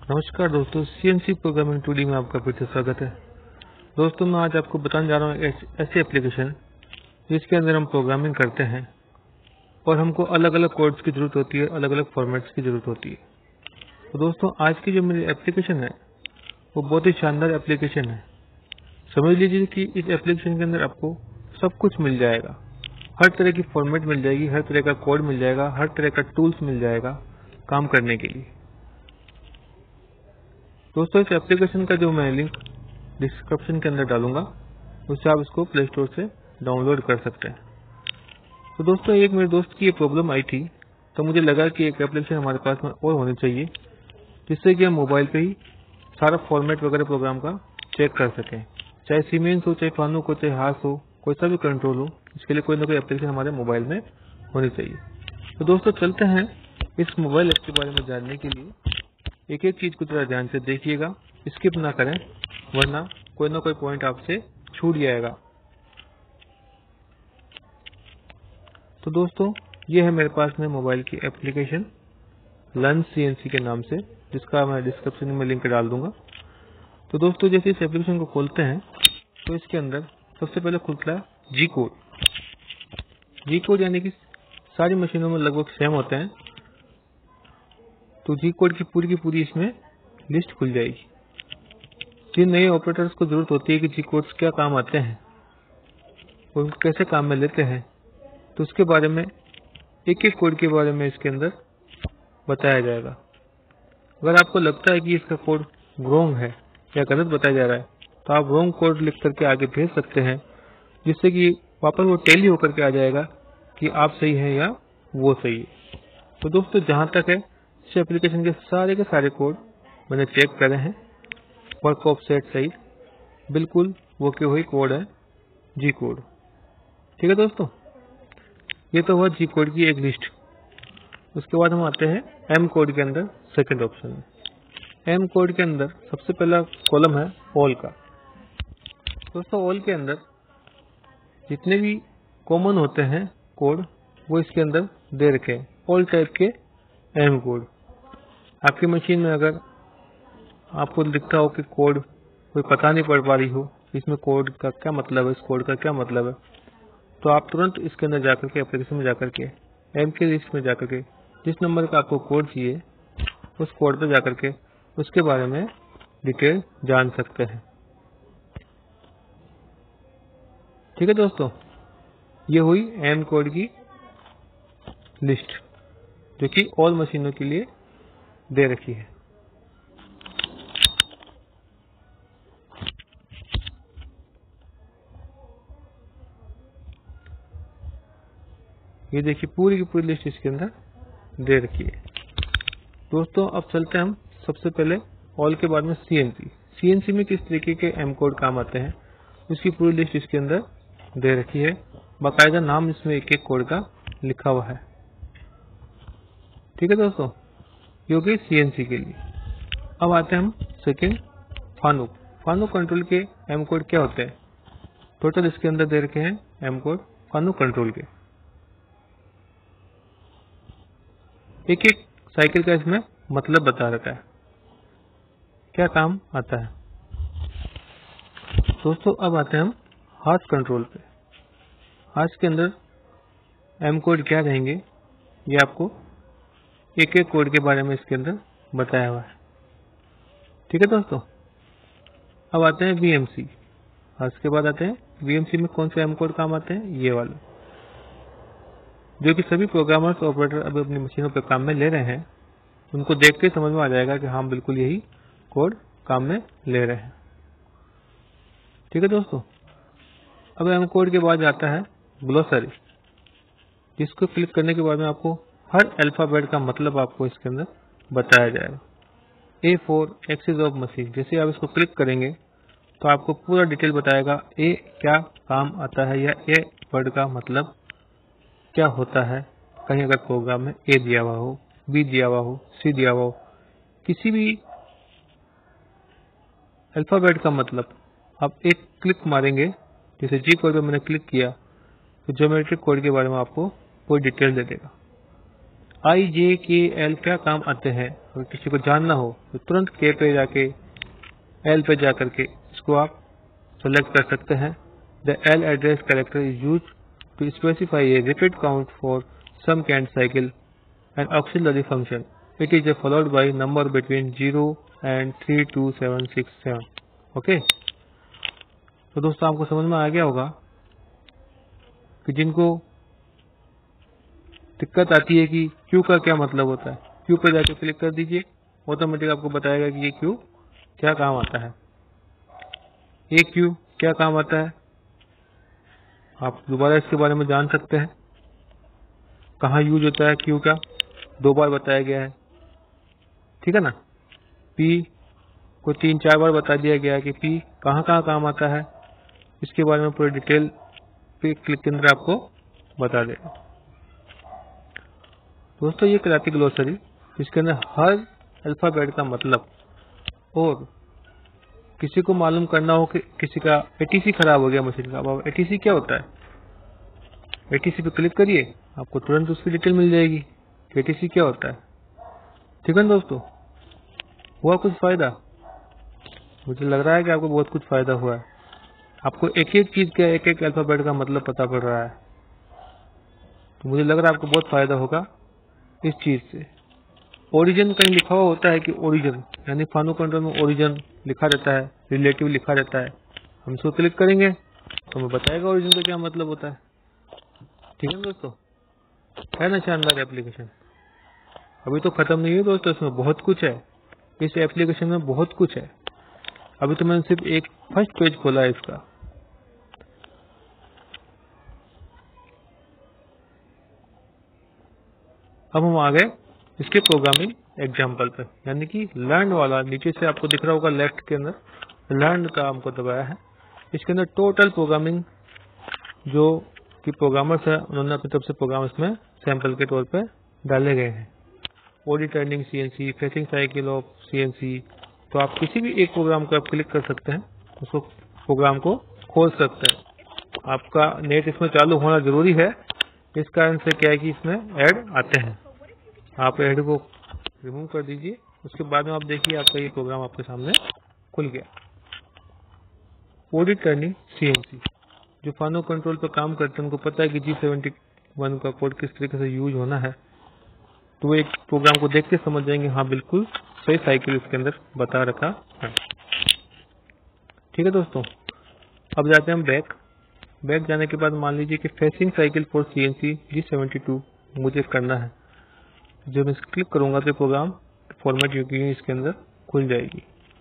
नमस्कार दोस्तों, CNC programming 2D में आपका फिर से स्वागत है। दोस्तों, मैं आज आपको बताने जा रहा हूँ ऐसी एप्लीकेशन जिसके अंदर हम प्रोग्रामिंग करते हैं और हमको अलग अलग कोड्स की जरूरत होती है, अलग अलग फॉर्मेट्स की जरूरत होती है। तो दोस्तों, आज की जो मेरी एप्लीकेशन है वो बहुत ही शानदार एप्लीकेशन है। समझ लीजिए कि इस एप्लीकेशन के अंदर आपको सब कुछ मिल जाएगा, हर तरह की फॉर्मेट मिल जाएगी, हर तरह का कोड मिल जाएगा, हर तरह का टूल्स मिल जाएगा काम करने के लिए। दोस्तों, इस एप्लीकेशन का जो मैं लिंक डिस्क्रिप्शन के अंदर डालूंगा, उससे आप इसको प्ले स्टोर से डाउनलोड कर सकते हैं। तो दोस्तों, एक मेरे दोस्त की ये प्रॉब्लम आई थी, तो मुझे लगा कि एक एप्लीकेशन हमारे पास में और होनी चाहिए जिससे कि हम मोबाइल पे ही सारा फॉर्मेट वगैरह प्रोग्राम का चेक कर सकें। चाहे सीमेंस हो, चाहे फानुक हो, चाहे हास हो, कोई सा भी कंट्रोल हो, इसके लिए कोई ना कोई एप्लीकेशन हमारे मोबाइल में होनी चाहिए। तो दोस्तों, चलते हैं इस मोबाइल ऐप के बारे में जानने के लिए। एक एक चीज को थोड़ा ध्यान से देखिएगा, स्किप ना करें, वरना कोई ना कोई पॉइंट आपसे छूट जाएगा। तो दोस्तों, ये है मेरे पास में मोबाइल की एप्लीकेशन लर्न सीएनसी के नाम से, जिसका मैं डिस्क्रिप्शन में लिंक डाल दूंगा। तो दोस्तों, जैसे इस एप्लीकेशन को खोलते हैं तो इसके अंदर सबसे पहले खुलता है जी कोड। जी कोड यानी कि सारी मशीनों में लगभग सेम होते हैं, तो जी कोड की पूरी इसमें लिस्ट खुल जाएगी। जिन नए ऑपरेटर्स को जरूरत होती है कि जी कोड्स क्या काम आते हैं और उनको कैसे काम में लेते हैं, तो उसके बारे में एक एक कोड के बारे में इसके अंदर बताया जाएगा। अगर आपको लगता है कि इसका कोड रॉन्ग है या गलत बताया जा रहा है, तो आप रॉन्ग कोड लिख करके आगे भेज सकते हैं, जिससे कि वापस वो टैली होकर के आ जाएगा कि आप सही हैं या वो सही है। तो दोस्तों, जहां तक है इस एप्लीकेशन के सारे कोड मैंने चेक करे हैं, वर्क ऑफसेट सही बिल्कुल वो के वही कोड है, जी कोड। ठीक है दोस्तों, ये तो हुआ जी कोड की एक लिस्ट। उसके बाद हम आते हैं एम कोड के अंदर सेकंड ऑप्शन में। एम कोड के अंदर सबसे पहला कॉलम है ऑल का। दोस्तों, ऑल के अंदर जितने भी कॉमन होते हैं कोड वो इसके अंदर दे रखे हैं, ऑल टाइप के एम कोड। आपकी मशीन में अगर आपको दिखता हो कि कोड कोई पता नहीं पड़ पा रही हो, इसमें कोड का क्या मतलब है, इस कोड का क्या मतलब है, तो आप तुरंत इसके अंदर जाकर के एप्लीकेशन में जाकर के एम के लिस्ट में जाकर के जिस नंबर का आपको कोड चाहिए उस कोड पर जाकर के उसके बारे में डिटेल जान सकते हैं। ठीक है दोस्तों, ये हुई एम कोड की लिस्ट जो कि ऑल मशीनों के लिए दे रखी है। ये देखिए पूरी की पूरी लिस्ट इसके अंदर दे रखी है। दोस्तों, अब चलते हैं हम सबसे पहले ऑल के बाद में सीएनसी। सीएनसी में किस तरीके के एम कोड काम आते हैं उसकी पूरी लिस्ट इसके अंदर दे रखी है, बाकायदा नाम इसमें एक एक कोड का लिखा हुआ है। ठीक है दोस्तों, ये हो गई सीएनसी के लिए। अब आते हैं हम सेकेंड फानुक। फानुक कंट्रोल के एम कोड क्या होते हैं, टोटल इसके अंदर दे रखे हैं एम कोड फानुक कंट्रोल के। एक एक साइकिल का इसमें मतलब बता रखा है, क्या काम आता है। दोस्तों, अब आते हैं हम हाथ कंट्रोल पे। हाथ के अंदर एम कोड क्या रहेंगे ये आपको एक एक कोड के बारे में इसके अंदर बताया हुआ है। ठीक है दोस्तों, अब आते हैं वीएमसी। हाथ के बाद आते हैं वीएमसी में कौन से एम कोड काम आते हैं, ये वाले जो कि सभी प्रोग्रामर्स ऑपरेटर अब अपनी मशीनों पर काम में ले रहे हैं। उनको देख के समझ में आ जाएगा कि हम बिल्कुल यही कोड काम में ले रहे हैं। ठीक है दोस्तों, अब एम कोड के बाद आता है ग्लोसरी, जिसको क्लिक करने के बाद में आपको हर अल्फाबेट का मतलब आपको इसके अंदर बताया जाएगा। A for axis of machine, जैसे आप इसको क्लिक करेंगे तो आपको पूरा डिटेल बताएगा ए क्या काम आता है या ए वर्ड का मतलब क्या होता है। कहीं अगर प्रोग्राम में ए दिया हुआ हो, बी दिया हुआ हो, सी दिया हुआ हो, किसी भी अल्फाबेट का मतलब आप एक क्लिक मारेंगे, जैसे जी कोड पे मैंने क्लिक किया तो ज्योमेट्रिक कोड के बारे में आपको कोई डिटेल दे देगा। आई जे के एल क्या काम आते हैं अगर किसी को जानना हो तो तुरंत K पे जाके L पे जा करके इसको आप सेलेक्ट कर सकते हैं। The L address character is use to specify a repeat count for some canned cycle and auxiliary function. It is followed by number between 0 and 32767। Okay, तो दोस्तों आपको समझ में आ गया होगा कि जिनको दिक्कत आती है कि क्यू का क्या मतलब होता है, क्यू पे जाके क्लिक कर दीजिए, ऑटोमेटिक आपको बताएगा कि ये क्यू क्या काम आता है, ये क्यू क्या काम आता है। आप दोबारा इसके बारे में जान सकते हैं, कहाँ यूज होता है क्यू का, 2 बार बताया गया है, ठीक है ना। पी को 3-4 बार बता दिया गया है कि पी कहाँ कहाँ काम आता है, इसके बारे में पूरी डिटेल पे क्लिक के अंदर आपको बता देगा। दोस्तों ये कराती ग्लोसरी, इसके अंदर हर अल्फाबेट का मतलब, और किसी को मालूम करना हो कि किसी का एटीसी खराब हो गया मशीन का, अब एटीसी क्या होता है, एटीसी पे क्लिक करिए, आपको तुरंत उसकी डिटेल मिल जाएगी कि एटीसी क्या होता है। ठीक है ना दोस्तों, हुआ कुछ फायदा? मुझे लग रहा है कि आपको बहुत कुछ फायदा हुआ है। आपको एक एक चीज का, एक एक अल्फाबेट का मतलब पता पड़ रहा है, तो मुझे लग रहा है आपको बहुत फायदा होगा इस चीज से। ओरिजिन कहीं लिखा हुआ होता है कि ओरिजिन, यानी फानो कंट्रोल में ओरिजिन लिखा रहता है, रिलेटिव लिखा रहता है। हम इसको क्लिक करेंगे तो हमें बताएगा ओरिजिन का क्या मतलब होता है। ठीक है दोस्तों, है ना शानदार एप्लीकेशन। अभी तो खत्म नहीं है दोस्तों, इसमें बहुत कुछ है, इस एप्लीकेशन में बहुत कुछ है। अभी तो मैंने सिर्फ एक फर्स्ट पेज खोला है इसका। अब हम आ गए इसके प्रोग्रामिंग एग्जाम्पल पे, यानी कि लर्न वाला। नीचे से आपको दिख रहा होगा लेफ्ट के अंदर लर्न का हमको दबाया है। इसके अंदर टोटल प्रोग्रामिंग जो कि प्रोग्रामर्स है उन्होंने अपनी तरफ से प्रोग्राम इसमें सैंपल के तौर पे डाले गए हैं। OD turning CNC, facing cycle of CNC. तो आप किसी भी एक प्रोग्राम को आप क्लिक कर सकते हैं, उसको प्रोग्राम को खोल सकते हैं। आपका नेट इसमें चालू होना जरूरी है, इस कारण से क्या है कि इसमें ऐड आते हैं। आप ऐड को रिमूव कर दीजिए, उसके बाद में आप देखिए आपका ये प्रोग्राम आपके सामने खुल गया। ओडी टर्निंग सीएनसी, जो फानो कंट्रोल पर काम करते हैं उनको पता है कि G71 का कोड किस तरीके से यूज होना है, तो वो एक प्रोग्राम को देख के समझ जाएंगे हाँ बिल्कुल सही साइकिल इसके अंदर बता रखा है। ठीक है दोस्तों, अब जाते हैं हम बैक जाने के बाद मान लीजिए कि facing cycle for CNC G72 मुझे करना है। जब मैं क्लिक करूंगा तो प्रोग्राम फॉर्मेट की इसके अंदर खुल जाएगी।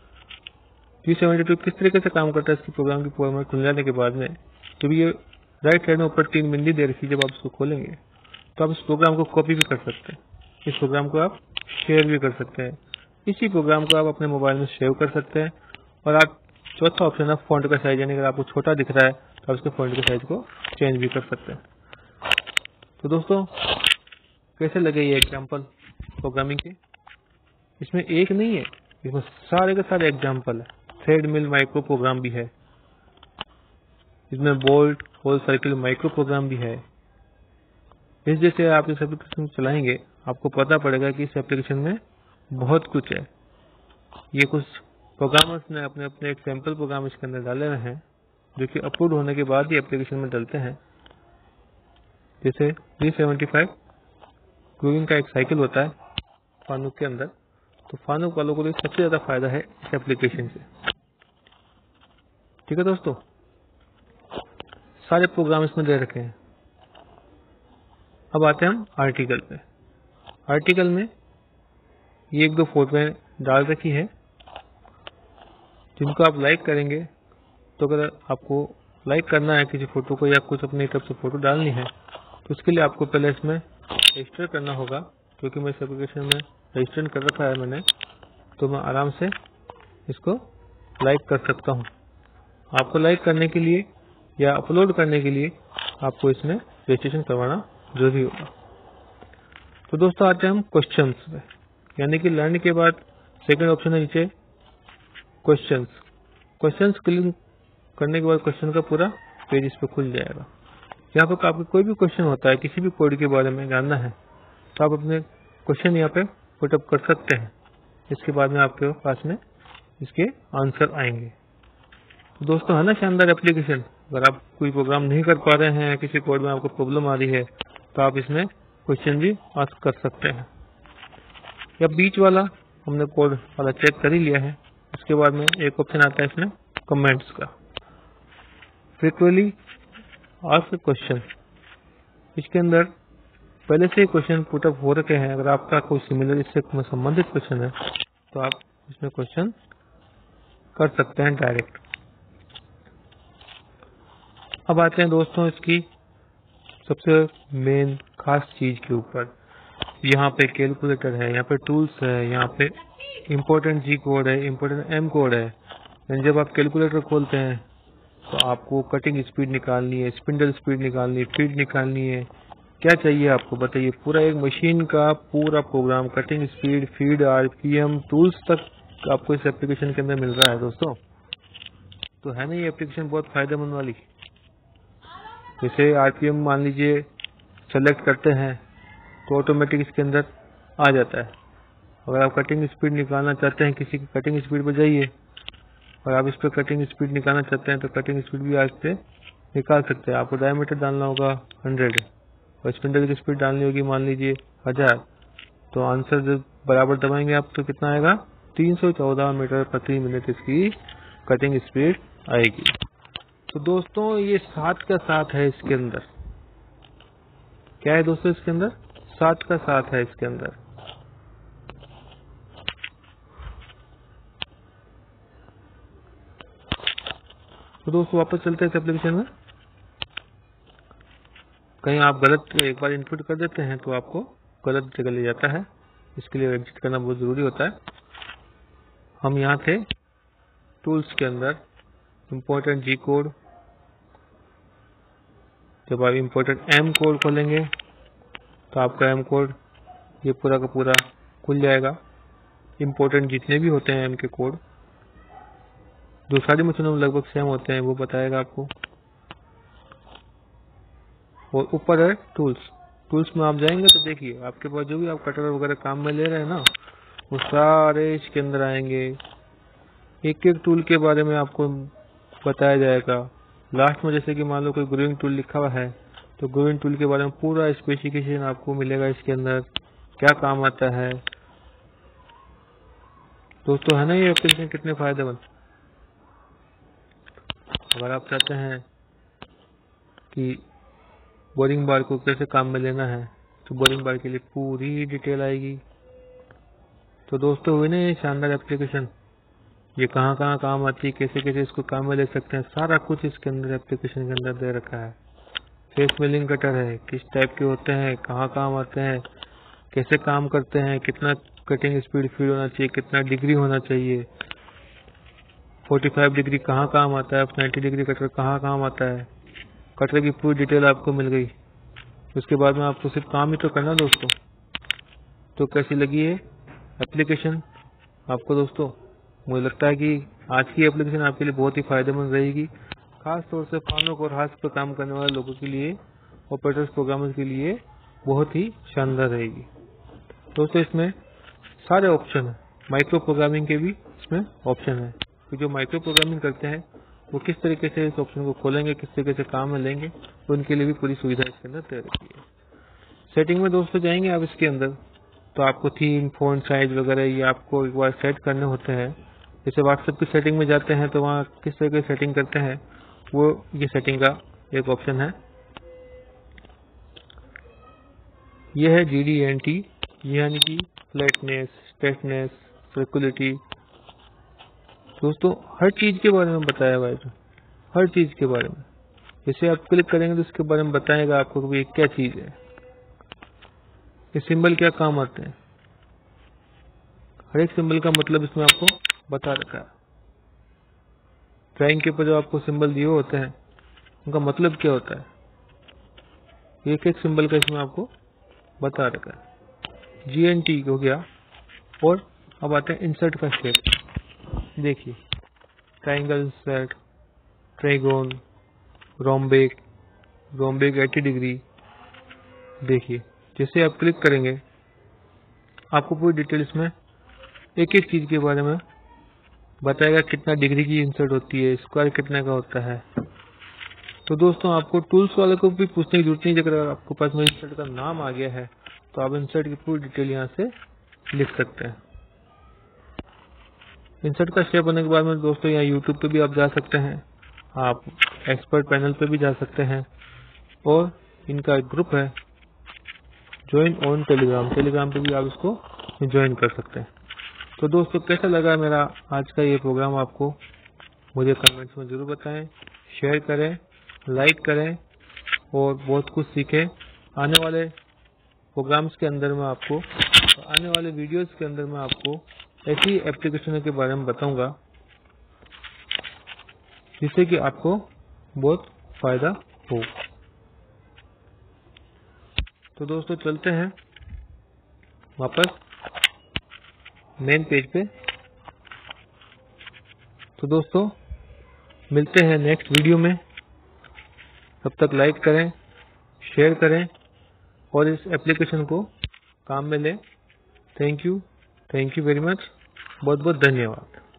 G72 किस तरीके से काम करता है, इसकी प्रोग्राम की फॉर्मेट खुल जाने के बाद में जब ये राइट साइड में ऊपर 3 बिंदी दे रखी, जब आप इसको खोलेंगे तो आप इस प्रोग्राम को कॉपी भी कर सकते हैं, इस प्रोग्राम को आप शेयर भी कर सकते हैं, इसी प्रोग्राम को आप अपने मोबाइल में सेव कर सकते हैं। और आप चौथा ऑप्शन है फॉन्ट का साइज, यानी अगर आपको छोटा दिख रहा है तो आप इसके फॉन्ट के साइज को चेंज भी कर सकते हैं। तो दोस्तों कैसे लगे ये एग्जाम्पल प्रोग्रामिंग के? इसमें एक नहीं है, इसमें सारे के सारे एग्जाम्पल है। थ्रेड मिल माइक्रो प्रोग्राम भी है, इसमें bolt hole circle micro program भी है। इस जैसे आप इस एप्लीकेशन चलाएंगे आपको पता पड़ेगा कि इस एप्लीकेशन में बहुत कुछ है। ये कुछ प्रोग्रामर्स ने अपने अपने एक सैंपल प्रोग्राम इसके अंदर डाले हुए हैं, जो कि अपलोड होने के बाद ही एप्लीकेशन में डलते हैं। जैसे G75 ग्रूविंग का एक साइकिल होता है फानुक के अंदर, तो फानुक वालों को सबसे ज्यादा फायदा है इस एप्लीकेशन से। ठीक है दोस्तों, सारे प्रोग्राम इसमें दे रखे हैं। अब आते हैं हम आर्टिकल पे। आर्टिकल में ये 1-2 फोटो डाल रखी है, जिनको आप लाइक करेंगे। तो अगर आपको लाइक करना है किसी फोटो को या कुछ अपनी तरफ से फोटो डालनी है तो उसके लिए आपको पहले इसमें रजिस्टर करना होगा, क्योंकि मैं इस एप्लीकेशन में रजिस्टर कर रखा है मैंने, तो मैं आराम से इसको लाइक कर सकता हूँ। आपको लाइक करने के लिए या अपलोड करने के लिए आपको इसमें रजिस्ट्रेशन करवाना जरूरी होगा। तो दोस्तों आते हैं हम क्वेश्चंस पे, यानी कि लर्न के बाद सेकंड ऑप्शन है नीचे क्वेश्चंस क्लिक करने के बाद क्वेश्चन का पूरा पेज इस पर खुल जाएगा। यहाँ पर आपको कोई भी क्वेश्चन होता है, किसी भी कोड के बारे में जानना है तो आप अपने क्वेश्चन यहाँ पे पुटअप कर सकते हैं। इसके बाद में आपके पास में इसके आंसर आएंगे। तो दोस्तों है ना शानदार एप्लीकेशन। अगर आप कोई प्रोग्राम नहीं कर पा रहे हैं, किसी कोड में आपको प्रॉब्लम आ रही है, तो आप इसमें क्वेश्चन भी आस्क कर सकते हैं। या बीच वाला हमने कोड वाला चेक कर ही लिया है। उसके बाद में एक ऑप्शन आता है इसमें कमेंट्स का, फ्रीक्वेंटली आस्क्ड क्वेश्चन। इसके अंदर पहले से ही क्वेश्चन पुट अप हो रखे हैं। अगर आपका कोई सिमिलर इससे संबंधित क्वेश्चन है तो आप इसमें क्वेश्चन कर सकते हैं डायरेक्ट। अब आते हैं दोस्तों इसकी सबसे मेन खास चीज के ऊपर। यहाँ पे कैलकुलेटर है, यहाँ पे टूल्स है, यहाँ पे इम्पोर्टेंट जी कोड है, इम्पोर्टेंट एम कोड है। जब आप कैलकुलेटर खोलते हैं तो आपको कटिंग स्पीड निकालनी है, स्पिंडल स्पीड निकालनी है, फीड निकालनी है। क्या चाहिए आपको बताइए। पूरा एक मशीन का पूरा program, cutting speed, feed, RPM, tools तक आपको इस एप्लीकेशन के अंदर मिल रहा है दोस्तों। तो है ना ये एप्लीकेशन बहुत फायदेमंद वाली। जैसे आरपीएम मान लीजिए सेलेक्ट करते हैं तो ऑटोमेटिक इसके अंदर आ जाता है। अगर आप कटिंग स्पीड निकालना चाहते हैं, किसी की कटिंग स्पीड पर जाइए और आप इस पर कटिंग स्पीड निकालना चाहते हैं तो कटिंग स्पीड भी आज से निकाल सकते हैं। आपको डायमीटर डालना होगा 100 और स्पिंडल की स्पीड डालनी होगी मान लीजिए 1000, तो आंसर जब बराबर दबाएंगे आप तो कितना आएगा, 314 मीटर प्रति मिनट इसकी कटिंग स्पीड आएगी। तो दोस्तों ये 7 का 7 है इसके अंदर। क्या है दोस्तों इसके अंदर, 7 का 7 है इसके अंदर। तो दोस्तों वापस चलते हैं इस एप्लीकेशन में। कहीं आप गलत एक बार इनपुट कर देते हैं तो आपको गलत जगह ले जाता है। इसके लिए एग्जिट करना बहुत जरूरी होता है। हम यहाँ थे टूल्स के अंदर, इम्पोर्टेंट जी कोड। जब आप इम्पोर्टेंट एम कोड खोलेंगे तो आपका एम कोड ये पूरा का पूरा खुल जाएगा। इम्पोर्टेंट जितने भी होते हैं एम के कोड जो सारी मशीनों में लगभग सेम होते हैं वो बताएगा आपको। और ऊपर है टूल्स। टूल्स में आप जाएंगे तो देखिए आपके पास जो भी आप कटर वगैरह काम में ले रहे हैं ना, वो सारे इसके अंदर आएंगे। एक एक टूल के बारे में आपको बताया जाएगा। लास्ट में जैसे कि मान लो कोई ग्रूइंग टूल लिखा हुआ है तो ग्रूइंग टूल के बारे में पूरा स्पेसिफिकेशन आपको मिलेगा इसके अंदर, क्या काम आता है। दोस्तों है ना ये एप्लीकेशन कितने फायदेमंद। अगर आप चाहते हैं कि बोरिंग बार को कैसे काम में लेना है तो बोरिंग बार के लिए पूरी डिटेल आएगी। तो दोस्तों हुई ना ये शानदार एप्लीकेशन। ये कहाँ कहाँ काम आती है, कैसे कैसे इसको काम में ले सकते हैं, सारा कुछ इसके अंदर एप्लीकेशन के अंदर दे रखा है। फेस मिलिंग कटर है, किस टाइप के होते हैं, कहाँ काम आते हैं, कैसे काम करते हैं, कितना कटिंग स्पीड फीड होना चाहिए, कितना डिग्री होना चाहिए, 45 डिग्री कहाँ काम आता है, 90 डिग्री कटर कहाँ काम आता है। कटर की पूरी डिटेल आपको मिल गई। उसके बाद में आपको सिर्फ काम ही तो करना दोस्तों। तो कैसी लगी है एप्लीकेशन आपको दोस्तों। मुझे लगता है कि आज की एप्लीकेशन आपके लिए बहुत ही फायदेमंद रहेगी, खास तौर से फानोक और हाथ पर काम करने वाले लोगों के लिए, ऑपरेटर्स प्रोग्रामर्स के लिए बहुत ही शानदार रहेगी दोस्तों। इसमें सारे ऑप्शन है, माइक्रो प्रोग्रामिंग के भी इसमें ऑप्शन है। तो जो माइक्रो प्रोग्रामिंग करते हैं वो किस तरीके से इस ऑप्शन को खोलेंगे, किस तरीके से काम में लेंगे, तो उनके लिए भी पूरी सुविधा इसके अंदर दे रखी है। सेटिंग में दोस्तों जाएंगे आप इसके अंदर तो आपको थीम, फॉन्ट साइज वगैरह ये आपको एक बार सेट करने होते हैं। जैसे व्हाट्सएप की सेटिंग में जाते हैं तो वहाँ किस तरह की सेटिंग करते हैं वो ये सेटिंग का एक ऑप्शन है। ये है GD&T, यानी कि फ्लैटनेस, स्ट्रेटनेस, सर्कुलरिटी। दोस्तों हर चीज के बारे में बताया हुआ है, हर चीज के बारे में। जैसे आप क्लिक करेंगे तो इसके बारे में बताएगा आपको कि ये क्या चीज है, ये सिंबल क्या काम आते हैं, हर एक सिंबल का मतलब इसमें आपको बता रखा है। ड्राइंग के ऊपर जो आपको सिंबल दिए होते हैं उनका मतलब क्या होता है, एक एक सिंबल का इसमें आपको बता रखा है। GNT हो गया। और अब आते हैं इंसर्ट का शेप। देखिए triangle insert, trigon, rhombic, rhombic 80 degree. देखिए जैसे आप क्लिक करेंगे आपको पूरी डिटेल इसमें एक एक चीज के बारे में बताएगा, कितना डिग्री की इंसर्ट होती है, स्क्वायर कितने का होता है। तो दोस्तों आपको टूल्स वाले को भी पूछने की जरूरत नहीं, अगर आपके पास में इंसर्ट का नाम आ गया है तो आप इंसर्ट की पूरी डिटेल यहाँ से लिख सकते हैं। इंसर्ट का स्टेप होने के बाद में दोस्तों यहाँ यूट्यूब पे भी आप जा सकते हैं, आप एक्सपर्ट पैनल पे भी जा सकते हैं, और इनका एक ग्रुप है ज्वाइन ऑन टेलीग्राम पे भी आप इसको ज्वाइन कर सकते हैं। तो दोस्तों कैसा लगा मेरा आज का ये प्रोग्राम आपको, मुझे कमेंट्स में जरूर बताएं, शेयर करें, लाइक करें और बहुत कुछ सीखें। आने वाले प्रोग्राम्स के अंदर में आपको, आने वाले वीडियोस के अंदर में आपको ऐसी एप्लीकेशनों के बारे में बताऊंगा जिससे कि आपको बहुत फायदा हो। तो दोस्तों चलते हैं वापस मेन पेज पे। तो दोस्तों मिलते हैं नेक्स्ट वीडियो में, तब तक लाइक करें, शेयर करें और इस एप्लीकेशन को काम में लें। थैंक यू वेरी मच, बहुत बहुत धन्यवाद।